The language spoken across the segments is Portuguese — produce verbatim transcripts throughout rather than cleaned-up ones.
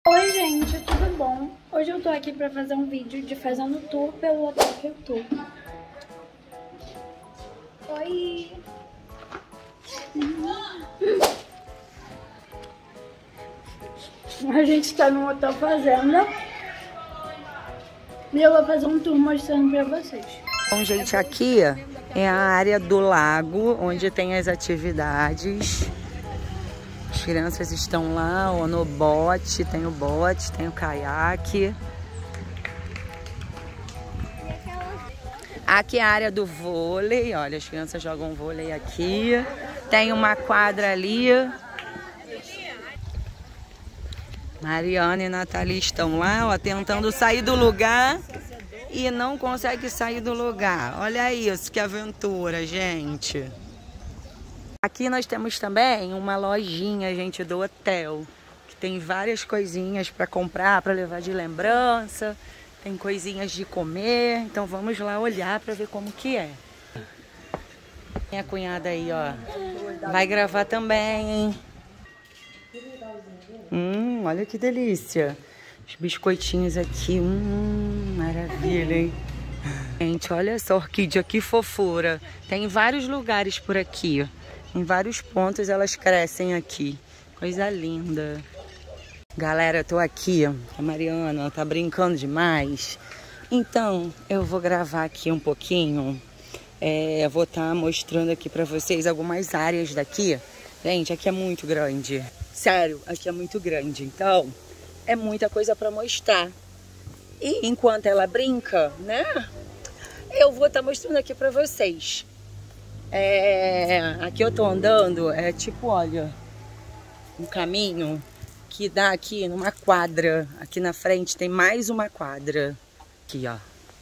Oi gente, tudo bom? Hoje eu tô aqui pra fazer um vídeo de fazendo tour pelo hotel que eu tô. Oi! A gente tá no Hotel Fazenda e eu vou fazer um tour mostrando pra vocês. Bom, gente, aqui é a área do lago, onde tem as atividades. As crianças estão lá, ó, no bote, tem o bote, tem o caiaque. Aqui é a área do vôlei, olha, as crianças jogam vôlei aqui. Tem uma quadra ali. Mariana e Nathalie estão lá, ó, tentando sair do lugar e não consegue sair do lugar. Olha isso, que aventura, gente. Aqui nós temos também uma lojinha, gente, do hotel, que tem várias coisinhas para comprar, para levar de lembrança. Tem coisinhas de comer, então vamos lá olhar para ver como que é. Minha cunhada aí, ó, vai gravar também, hein? Hum, olha que delícia. Os biscoitinhos aqui, hum, maravilha, hein? Gente, olha essa orquídea, que fofura. Tem em vários lugares por aqui, em vários pontos elas crescem aqui. Coisa linda. Galera, eu tô aqui, a Mariana tá brincando demais. Então, eu vou gravar aqui um pouquinho. É, vou estar mostrando aqui pra vocês algumas áreas daqui. Gente, aqui é muito grande. Sério, aqui é muito grande. Então, é muita coisa pra mostrar. E enquanto ela brinca, né? Eu vou estar mostrando aqui pra vocês. É, aqui eu tô andando, é tipo, olha, um caminho que dá aqui numa quadra. Aqui na frente tem mais uma quadra. Aqui, ó.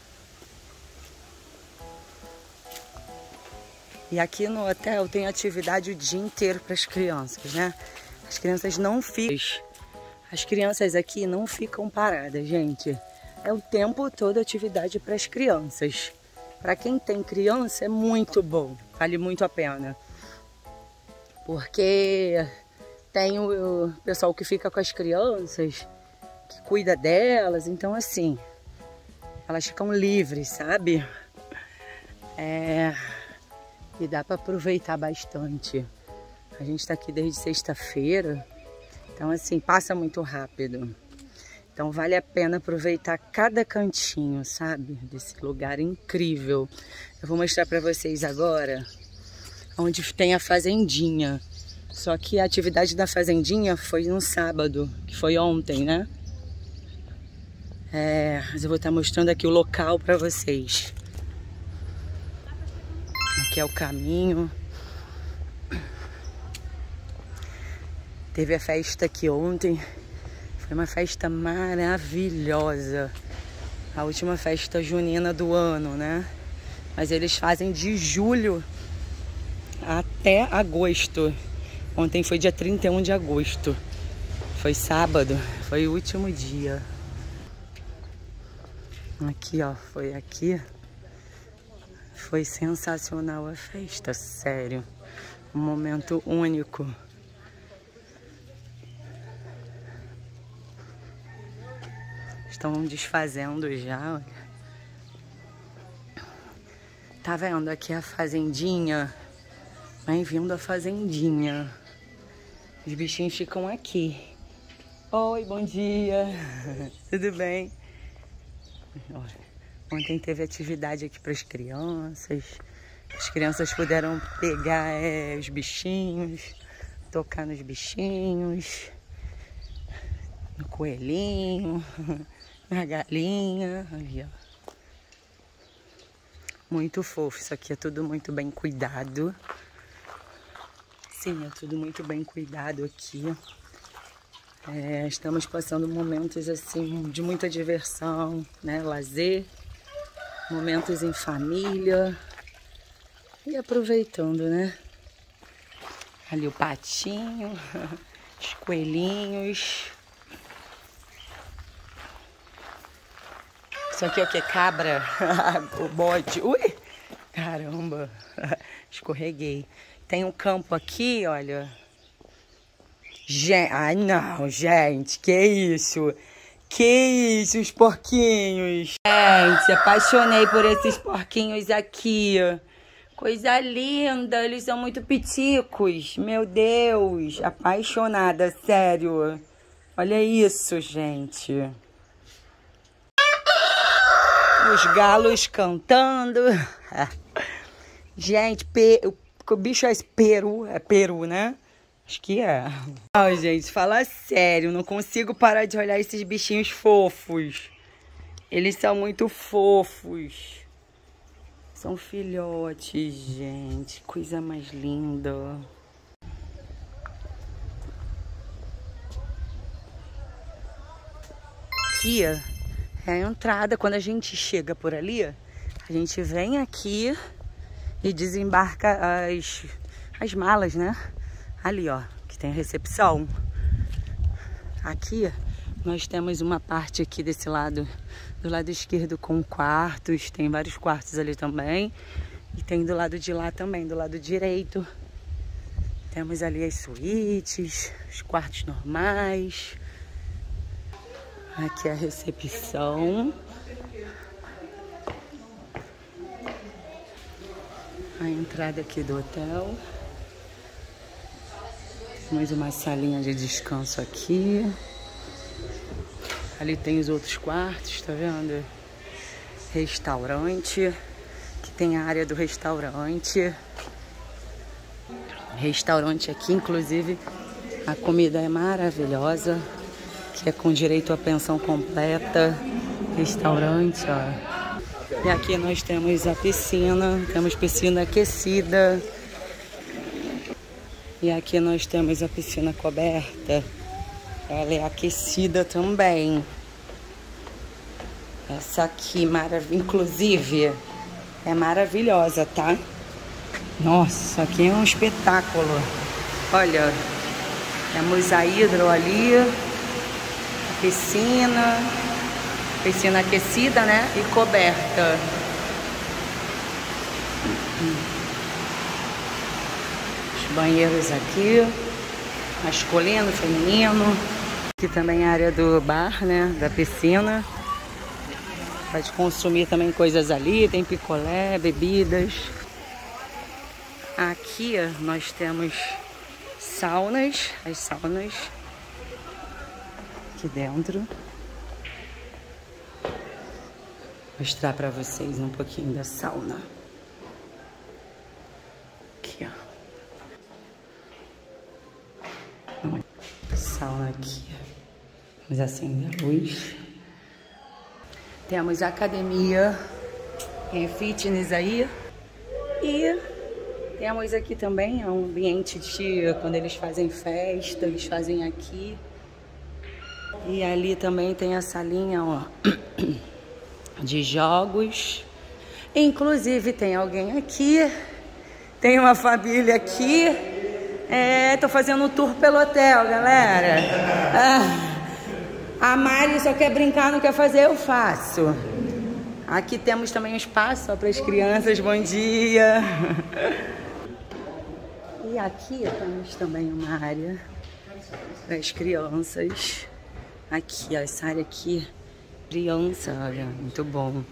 E aqui no hotel tem atividade o dia inteiro para as crianças, né? As crianças não ficam... As crianças aqui não ficam paradas, gente. É o tempo todo atividade para as crianças. Para quem tem criança é muito bom. Vale muito a pena. Porque... tem o pessoal que fica com as crianças, que cuida delas, então assim, elas ficam livres, sabe? É, e dá para aproveitar bastante. A gente tá aqui desde sexta-feira, então assim, passa muito rápido. Então vale a pena aproveitar cada cantinho, sabe? Desse lugar incrível. Eu vou mostrar para vocês agora onde tem a fazendinha. Só que a atividade da fazendinha foi no sábado, que foi ontem, né? É, mas eu vou estar mostrando aqui o local para vocês. Aqui é o caminho. Teve a festa aqui ontem. Foi uma festa maravilhosa. A última festa junina do ano, né? Mas eles fazem de julho até agosto. Ontem foi dia trinta e um de agosto. Foi sábado, foi o último dia. Aqui, ó, foi aqui. Foi sensacional a festa, sério. Um momento único. Estão desfazendo já, olha. Tá vendo aqui a fazendinha? Bem-vindo à fazendinha. Os bichinhos ficam aqui. Oi, bom dia. Tudo bem? Olha, ontem teve atividade aqui para as crianças. As crianças puderam pegar é, os bichinhos, tocar nos bichinhos, no coelhinho, na galinha. Aí, ó. Muito fofo. Isso aqui é tudo muito bem cuidado. Sim, é tudo muito bem cuidado aqui. É, estamos passando momentos assim de muita diversão, né? Lazer, momentos em família e aproveitando, né? Ali o patinho, os coelhinhos. Isso aqui é o que? Cabra? O bode. Ui! Caramba! Escorreguei. Tem um campo aqui, olha. Gente, ai não, gente, que isso? Que isso, os porquinhos. Gente, apaixonei por esses porquinhos aqui. Coisa linda, eles são muito piticos. Meu Deus, apaixonada, sério. Olha isso, gente. Os galos cantando. Gente, pe... o bicho é esse? Peru, é peru, né? Acho que é. Ai, gente, fala sério, não consigo parar de olhar esses bichinhos fofos. Eles são muito fofos. São filhotes, gente. Coisa mais linda. Aqui é a entrada. Quando a gente chega por ali, a gente vem aqui e desembarca as, as malas, né? Ali, ó, que tem a recepção. Aqui nós temos uma parte aqui desse lado, do lado esquerdo com quartos. Tem vários quartos ali também. E tem do lado de lá também, do lado direito. Temos ali as suítes, os quartos normais. Aqui é a recepção. A entrada aqui do hotel. Temos uma salinha de descanso aqui. Ali tem os outros quartos, tá vendo? Restaurante. Aqui tem a área do restaurante. Restaurante aqui, inclusive, a comida é maravilhosa. Que é com direito à pensão completa. Restaurante, ó. E aqui nós temos a piscina. Temos piscina aquecida. E aqui nós temos a piscina coberta. Ela é aquecida também. Essa aqui, marav- inclusive, é maravilhosa, tá? Nossa, aqui é um espetáculo. Olha, temos a hidro ali, a piscina, piscina aquecida, né? E coberta. Banheiros aqui, masculino, feminino. Aqui também a área do bar, né, da piscina. Pode consumir também coisas ali, tem picolé, bebidas. Aqui nós temos saunas, as saunas aqui dentro. Vou mostrar para vocês um pouquinho da sauna. Aqui, ó. Sauna aqui. Vamos acender a luz. Temos academia, tem fitness aí. E temos aqui também um ambiente de quando eles fazem festa, eles fazem aqui. E ali também tem a salinha, ó, de jogos. Inclusive tem alguém aqui, tem uma família aqui. É, tô fazendo um tour pelo hotel, galera. Ah, a Mari só quer brincar, não quer fazer, eu faço. Aqui temos também um espaço para as crianças, bom dia. E aqui temos também uma área para as crianças. Aqui, ó, essa área aqui, criança, olha, muito bom.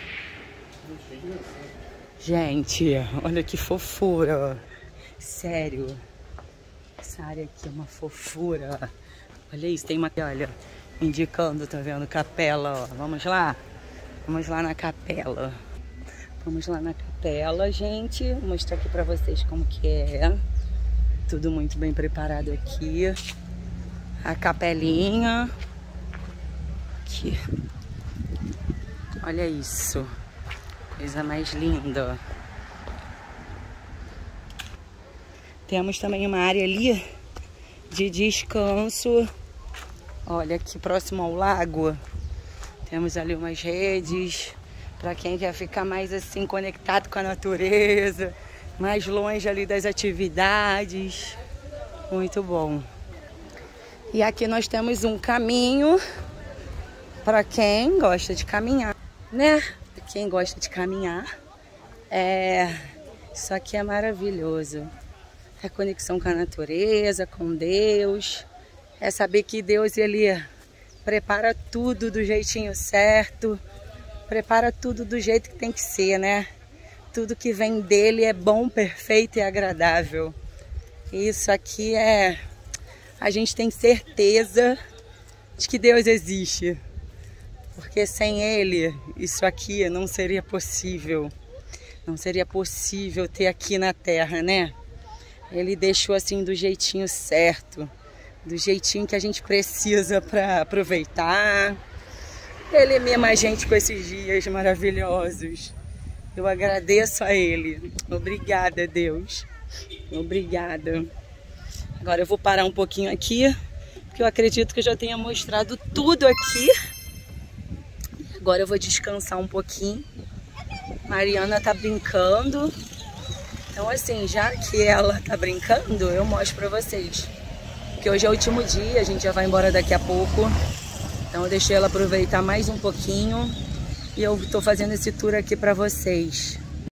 Gente, olha que fofura, sério. Essa área aqui é uma fofura. Olha isso, tem uma... Olha, indicando, tá vendo? Capela, ó. Vamos lá? Vamos lá na capela. Vamos lá na capela, gente. Vou mostrar aqui pra vocês como que é. Tudo muito bem preparado aqui. A capelinha. Aqui. Olha isso. Coisa mais linda. Temos também uma área ali de descanso. Olha, aqui próximo ao lago. Temos ali umas redes para quem quer ficar mais assim conectado com a natureza, mais longe ali das atividades. Muito bom. E aqui nós temos um caminho para quem gosta de caminhar, né? Pra quem gosta de caminhar. É... Isso aqui é maravilhoso. É conexão com a natureza, com Deus. É saber que Deus, Ele prepara tudo do jeitinho certo, prepara tudo do jeito que tem que ser, né? Tudo que vem dele é bom, perfeito e agradável. Isso aqui é... A gente tem certeza de que Deus existe. Porque sem Ele, isso aqui não seria possível. Não seria possível ter aqui na Terra, né? Ele deixou assim do jeitinho certo. Do jeitinho que a gente precisa para aproveitar. Ele mima a gente com esses dias maravilhosos. Eu agradeço a Ele. Obrigada, Deus. Obrigada. Agora eu vou parar um pouquinho aqui, porque eu acredito que eu já tenha mostrado tudo aqui. Agora eu vou descansar um pouquinho. Mariana tá brincando. Então assim, já que ela tá brincando, eu mostro pra vocês. Porque hoje é o último dia, a gente já vai embora daqui a pouco. Então eu deixei ela aproveitar mais um pouquinho. E eu tô fazendo esse tour aqui pra vocês.